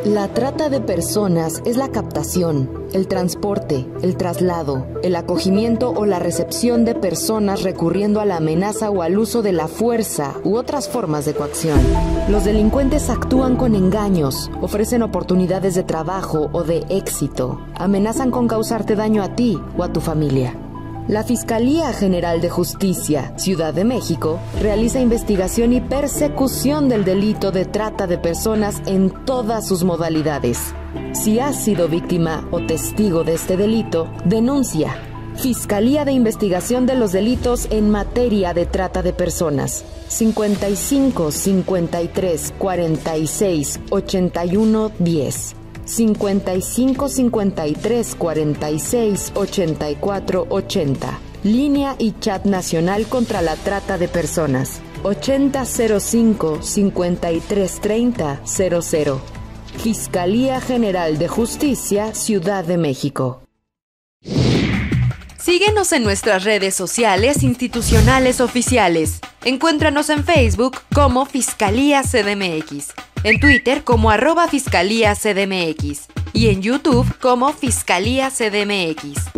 La trata de personas es la captación, el transporte, el traslado, el acogimiento o la recepción de personas recurriendo a la amenaza o al uso de la fuerza u otras formas de coacción. Los delincuentes actúan con engaños, ofrecen oportunidades de trabajo o de éxito, amenazan con causarte daño a ti o a tu familia. La Fiscalía General de Justicia, Ciudad de México, realiza investigación y persecución del delito de trata de personas en todas sus modalidades. Si has sido víctima o testigo de este delito, denuncia. Fiscalía de Investigación de los Delitos en materia de trata de personas. 55 53 46 81 10. 55 53 46 84 80. Línea y chat nacional contra la trata de personas. 8005 53 30 00. Fiscalía General de Justicia, Ciudad de México. Síguenos en nuestras redes sociales institucionales oficiales. Encuéntranos en Facebook como Fiscalía CDMX, en Twitter como @Fiscalía CDMX y en YouTube como Fiscalía CDMX.